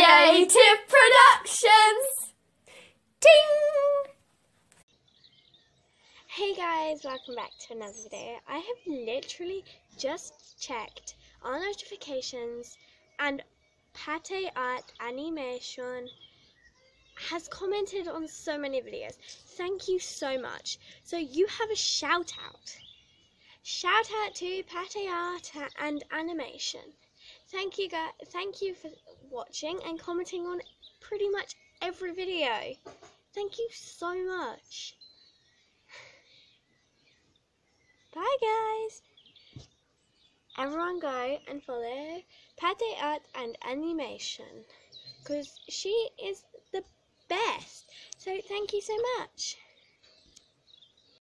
Creative Productions! Ting! Hey guys, welcome back to another video. I have literally just checked our notifications and Pate Art Animation has commented on so many videos. Thank you so much. So you have a shout out. Shout out to Pate Art and Animation. Thank you guys. Thank you for watching and commenting on pretty much every video. Thank you so much. Bye guys. Everyone go and follow Pate Art and Animation because she is the best. So thank you so much.